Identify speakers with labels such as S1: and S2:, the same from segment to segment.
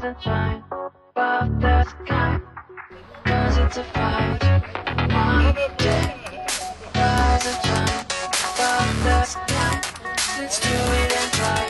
S1: and fine, but that's kind, 'cause it's a fight. One day, rise and shine, but that's kind, let's do it and try.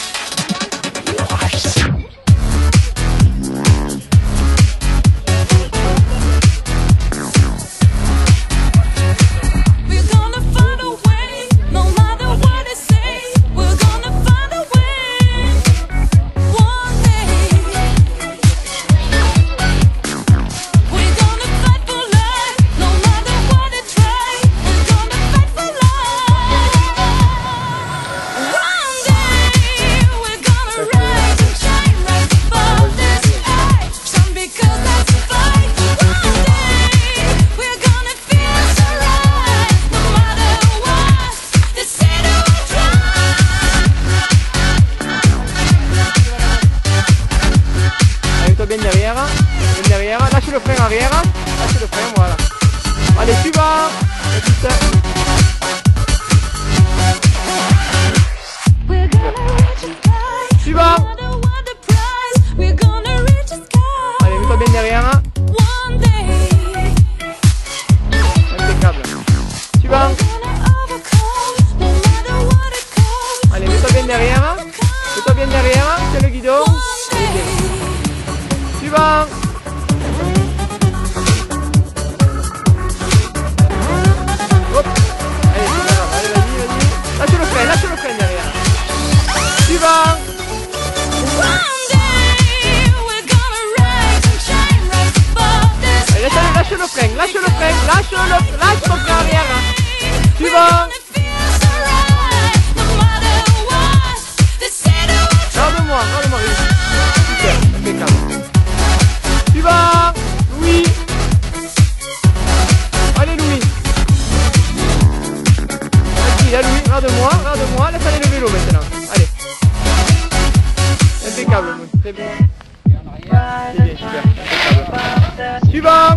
S2: Bien derrière, lâchez le frein arrière, lâchez le frein, voilà. Allez, suivant, suivant. Allez, mets-toi bien derrière. Impeccable. Suivant. Allez, mets-toi bien derrière. Mets-toi bien derrière, tiens le guidon. Suivant. Hop. Allez, allez, vas-y. Lâche le frein derrière. Suivant. Allez, lâche le frein arrière. Suivant. Regarde-moi, super, impeccable. Suivant, Louis. Allez Louis. Vas-y, là Louis, regarde-moi, laisse aller le vélo maintenant. Allez. Impeccable Louis, très bien. C'est bien, super, impeccable. Suivant.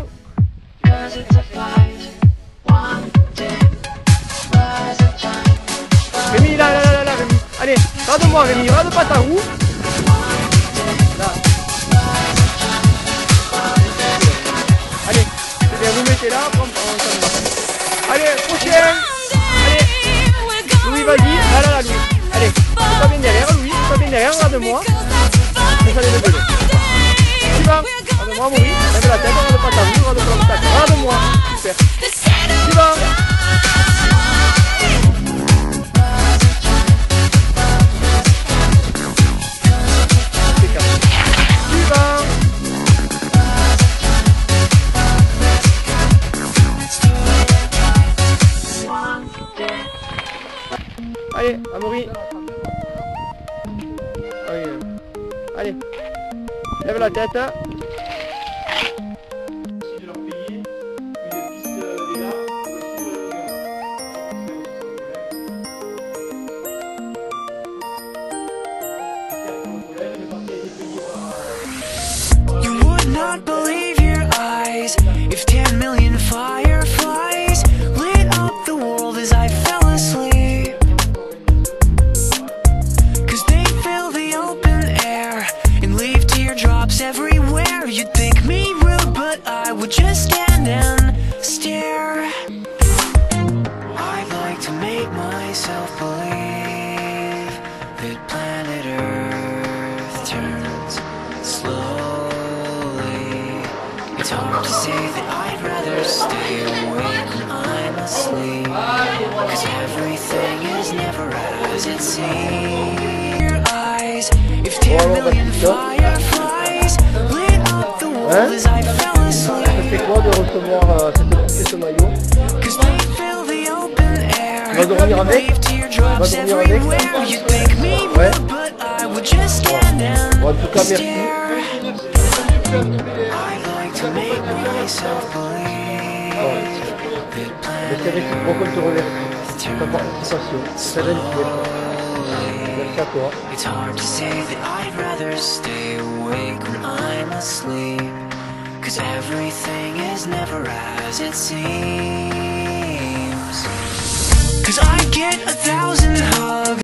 S2: Rémi, là, Rémi. Allez, regarde-moi Rémi, regarde pas ta roue. Là. Allez, c'est bien, vous mettez là, allez, prochaine. Allez, Louis, vas-y, là, Louis. Allez, pas bien derrière, Louis, pas bien derrière, regarde-moi. Laisse aller le vélo. Suivant, regarde-moi, Maurice, lève la tête, regarde pas ta roue, regarde pas ta tête, regarde-moi, super. Suivant. Allez, Amaury. Allez, lève la tête. De leur payer une piste déjà.
S3: You would not believe your eyes if 10 million fireflies lit up the world as I fell asleep. Everywhere. You'd think me rude, but I would just stand and stare. I'd like to make myself believe that planet Earth turns slowly. It's hard to say that I'd rather stay awake when I'm asleep, 'cause everything is never as it seems. Your eyes, if 10 million fireflies lit up the world as I fell asleep.
S2: Ça fait quoi de recevoir cette petite ce maillot? On va dormir avec? On va dormir avec? Ouais. Bon, en tout cas, merci. Mais c'est réciproque, on te remercie. Ta participation, ta gentillesse. Merci à toi.
S3: It's hard to say that I'd rather stay awake when I'm asleep, 'cause everything is never as it seems. 'Cause I get 1,000